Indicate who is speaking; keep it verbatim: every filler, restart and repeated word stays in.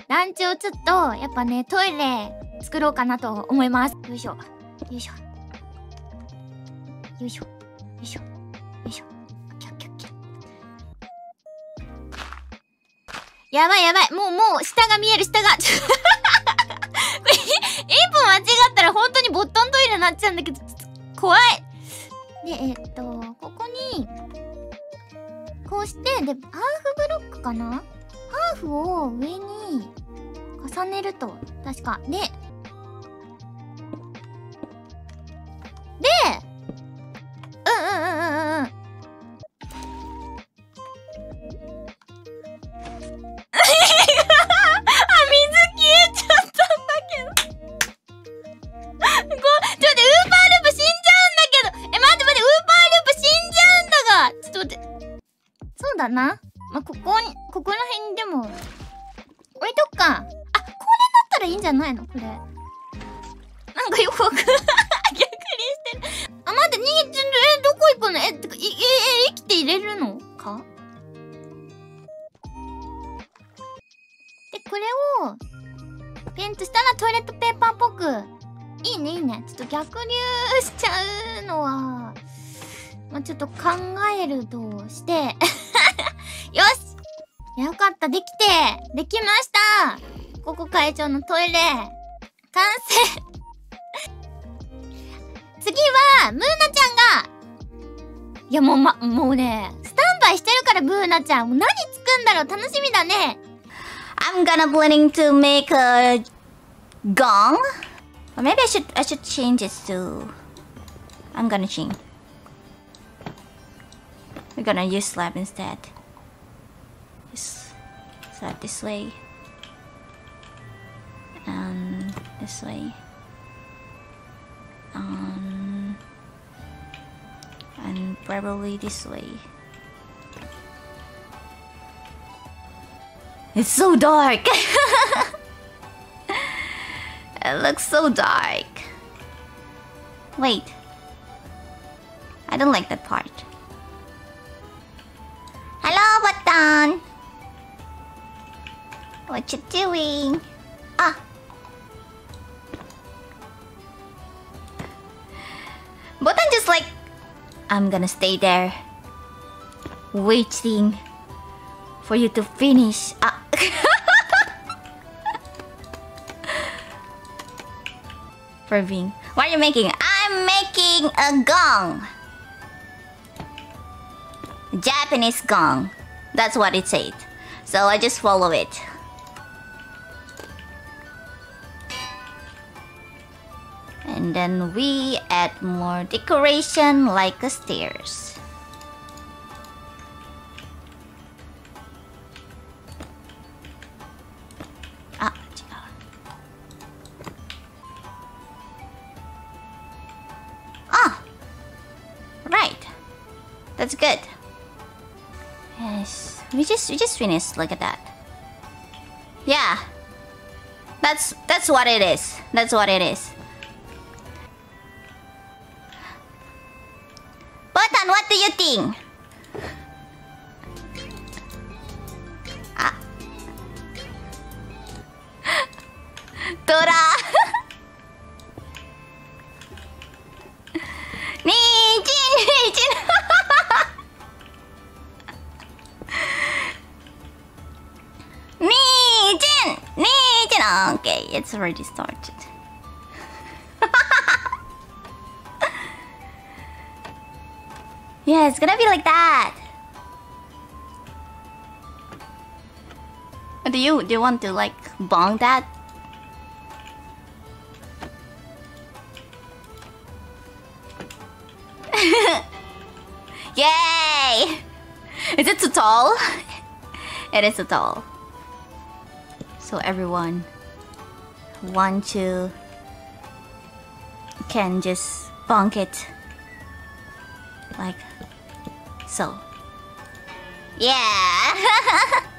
Speaker 1: ランチをちょっと、やっぱね、トイレ作ろうかなと思います。よいしょ。よいしょ。よいしょ。よいしょ。よいしょ。キャッキャッキャッ。やばいやばい。もうもう、下が見える、下が。これ、一歩間違ったら本当にボットントイレになっちゃうんだけど、怖い。で、えっと、ここに、こうして、で、ハーフブロックかな？ハーフを上に重ねると、確か。で、で、うんうんうんうんうんうん。あ、水消えちゃったんだけど。こう、ちょっとウーパーループ死んじゃうんだけど。え、待って待って、ウーパーループ死んじゃうんだが。ちょっと待って。そうだな。まあ、ここに、ここら辺にでも、置いとくか。あ、これだったらいいんじゃないのこれ。なんかよくわかんない。逆にしてる。あ、待って、逃げてる。え、どこ行くのえ、てか、い、え、え、生きて入れるのかで、これを、ペンとしたらトイレットペーパーっぽく。いいね、いいね。ちょっと逆流しちゃうのは、まあ、ちょっと考えるとして。よし！よかった、できてできました！ここ会長のトイレ、完成次は、ムーナちゃんが、いやもうま、もうね、スタンバイしてるから、ムーナちゃん。もう何作んだろう楽しみだね。
Speaker 2: I'm gonna planning to make a gong. Or maybe I should I should change it to. I'm gonna change. We're gonna use slab instead. Just slab this way. And this way. Um, and probably this way. It's so dark! It looks so dark. Wait. I don't like that part. Hello, Button! What you doing? Ah! Button just like... I'm gonna stay there. Waiting for you to finish. Ah! For being... What are you making? I'm making a gong! Japanese gong. That's what it said. So I just follow it. And then we add more decoration like a stairs. Ah, ah, right. That's good. Yes, we just we just finished. Look at that. Yeah, that's that's what it is. That's what it is. Button, what do you think? Ah. Dora. Nijin, Nijin. Nijin, Nijin. Okay, it's already started. Yeah, it's gonna be like that. Do you do you want to like bong that? Yay! Is it too tall? It is too tall. So everyone who want to can just bonk it like so. Yeah!